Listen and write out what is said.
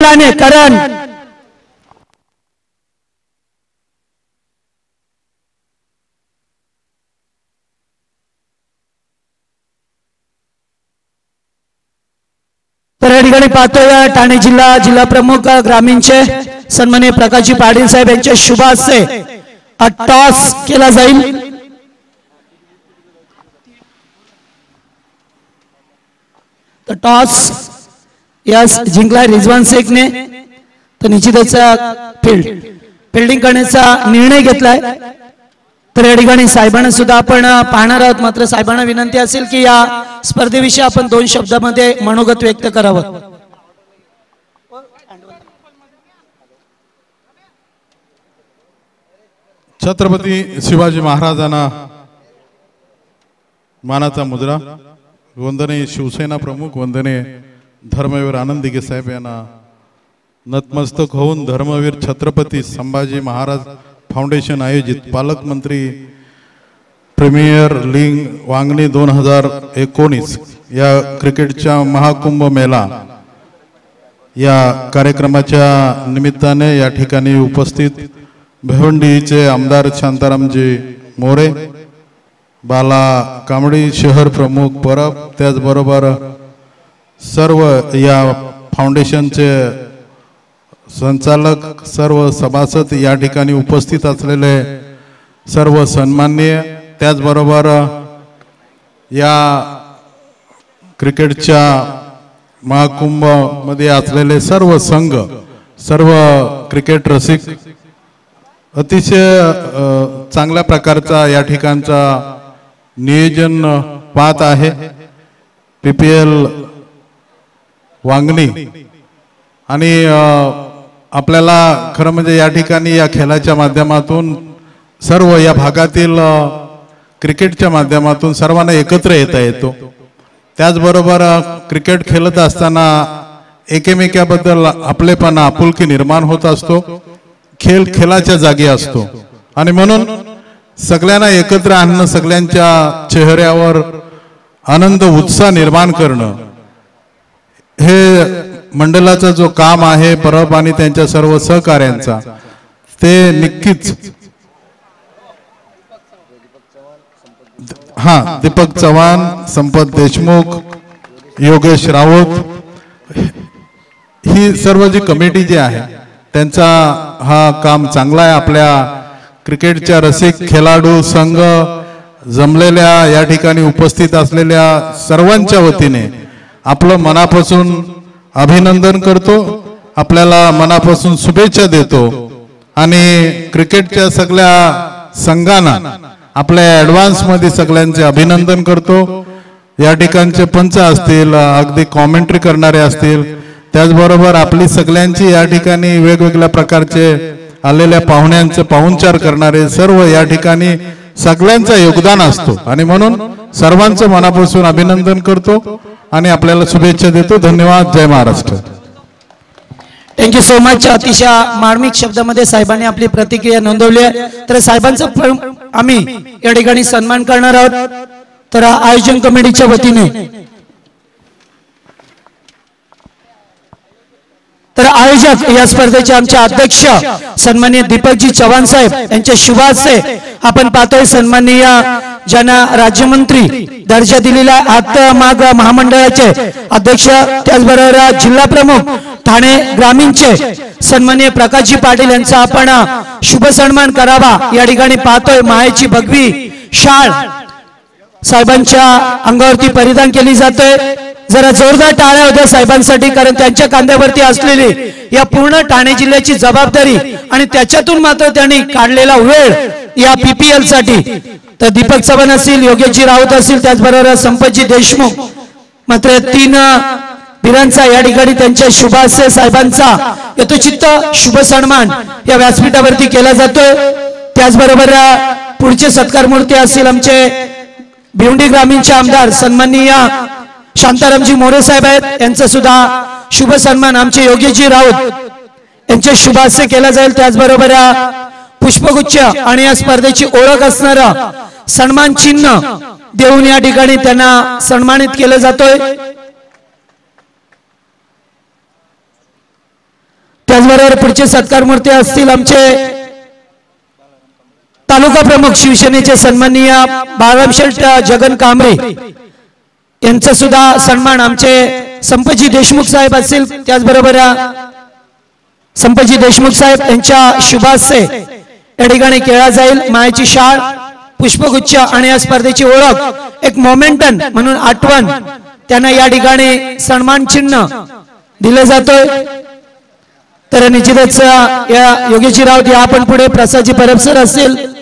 वेगाने करण तर या ठिकाणी पाहतोय ठाणे जिल्हा प्रमुख ग्रामीणचे सन्माननीय प्रकाशजी पाटील साहेब यांच्या शुभ हस्ते टॉस केला जाईल। तर टॉस यास जिंकला रिजवान शेखने, तर निश्चितच फिल्डिंग करण्याचा निर्णय घेतलाय। तर या ठिकाणी साहेबांना सुद्धा आपण पाहणार आहोत, मात्र साहेबांना विनंती असेल की या स्पर्धेविषयी आपण 2 शब्दांमध्ये मनोगत व्यक्त करावं। छत्रपती शिवाजी महाराजांना मानाचा मुजरा, वंदनीय शिवसेना प्रमुख वंदनीय धर्मवीर आनंद दिघे साहेब यांना नतमस्तक होऊन धर्मवीर छत्रपती संभाजी महाराज फाउंडेशन आयोजित पालकमंत्री प्रीमियर लीग वांगणी 2019 या क्रिकेटच्या महाकुंभ मेला या कार्यक्रमाच्या निमित्ताने या ठिकाणी उपस्थित भिवंडीचे आमदार शांतारामजी मोरे, बाला कांबळी शहर प्रमुख परब, त्याचबरोबर सर्व या फाउंडेशनचे संचालक, सर्व सभासद, या ठिकाणी उपस्थित असलेले सर्व सन्माननीय, त्याचबरोबर या क्रिकेटच्या महाकुंभ मध्ये असलेले सर्व संघ, सर्व क्रिकेट रसिक, अतिशय चांगल्या प्रकारचा या ठिकाणचा नियोजन पाहत आहे। PPL वांगणी आणि आपल्याला खरं म्हणजे या ठिकाणी या खेळाच्या माध्यमातून सर्व या भागातील क्रिकेटच्या माध्यमातून सर्वांना एकत्र येता येतो। त्याचबरोबर क्रिकेट खेळत असताना एकमेकाबद्दल आपलेपणा, आपुलकी निर्माण होत असतो। खेळ खेळाच्या जागी असतो आणि म्हणून सगळ्यांना एकत्र आणणं, सगळ्यांच्या चेहऱ्यावर आनंद उत्साह निर्माण करणं हे मंडळाचा जो काम आहे, परब आणि त्यांच्या सर्व सहकार्यांचा, ते नक्कीच दीपक चव्हाण, संपत देशमुख, योगेश राऊत, ही सर्व जी कमिटी जी आहे त्यांचा हा काम चांगला आहे। आपल्या क्रिकेटच्या रसिक खेळाडू संघ जमलेल्या या ठिकाणी उपस्थित असलेल्या सर्वांच्या वतीने आपलं मनापासून अभिनंदन करतो, आपल्याला मनापासून शुभेच्छा देतो आणि क्रिकेटच्या सगळ्या संघांना आपल्या ॲडव्हान्स मध्ये सगळ्यांचे अभिनंदन करतो। या ठिकाणचे पंच असतील, अगदी कॉमेंट्री करणारे असतील, त्याचबरोबर आपली सगळ्यांची या ठिकाणी वेगवेगळ्या प्रकारचे आलेल्या पाहुण्यांचे पाहुणचार करणारे सर्व या ठिकाणी सगळ्यांचं योगदान असतो आणि म्हणून सर्वांचं मनापासून अभिनंदन करतो आणि आपल्याला शुभेच्छा देतो। धन्यवाद। जय महाराष्ट्र। Thank you so much. अतिशय मार्मिक शब्दामध्ये साहेबांनी आपली प्रतिक्रिया नोंदवली आहे, तर साहेबांचा आम्ही या ठिकाणी सन्मान करणार आहोत। तर आयोजन कमिटीच्या वतीने तर आयोजक या स्पर्धेचे आमचे अध्यक्ष सन्माननीय दीपकजी चव्हाण साहेब यांच्या शुभ हस्ते आपण पाहतोय सन्माननीय ज्यांना राज्यमंत्री दर्जा दिलेला हातमाग महामंडळाचे अध्यक्ष, त्याचबरोबर जिल्हा प्रमुख ठाणे ग्रामीणचे सन्माननीय प्रकाशजी पाटील यांचा आपण शुभ सन्मान करावा। या ठिकाणी पाहतोय मायेची भगवी शाल साहेबांच्या अंगावरती परिधान केली जाते। जरा जोरदार टाळ्या होत्या साहेबांसाठी, कारण त्यांच्या खांद्यावरती असलेली या पूर्ण ठाणे जिल्ह्याची जबाबदारी आणि त्याच्यातून मात्र त्यांनी काढलेला वेळ या PPL साठी। तर दीपक चव्हाण असतील, योगेशजी राऊत असतील, त्याचबरोबर संपतजी देशमुख, मात्र 3 वीरांचा या ठिकाणी त्यांच्या शुभ हस्ते साहेबांचा यथोचित शुभ सन्मान या व्यासपीठावरती केला जातोय। त्याचबरोबर पुढचे सत्कार मूर्ती असतील आमचे भिवंडी ग्रामीणचे आमदार सन्माननीय शांतारामजी मोरे साहेब आहेत, यांचा सुद्धा शुभ सन्मान आमचे योगेशजी राऊत यांच्या शुभ हस्ते केला जाईल। त्याचबरोबर पुष्पगुच्छ आणि या स्पर्धेची ओळख असणारा सन्मान चिन्ह देऊन या ठिकाणी त्यांना सन्मानित केलं जातोय। त्याचबरोबर पुढचे सत्कार मूर्ती असतील आमचे तालुका प्रमुख शिवसेनेचे सन्माननीय बाळराम शेठ जगन कांबळे यांचा सुद्धा सन्मान आमचे संपतजी देशमुख साहेब असतील, त्याचबरोबर संपतजी देशमुख साहेब यांच्या शुभास्ते या ठिकाणी केला जाईल. मायाची शाळ, पुष्पगुच्छ आणि या स्पर्धेची ओळख एक मोमेंटन म्हणून आठवण त्यांना या ठिकाणी सन्मान चिन्ह दिलं जातोय. तर निश्चितच या योगेशजी राऊत या आपण पुढे प्रसादजी परब सर असतील,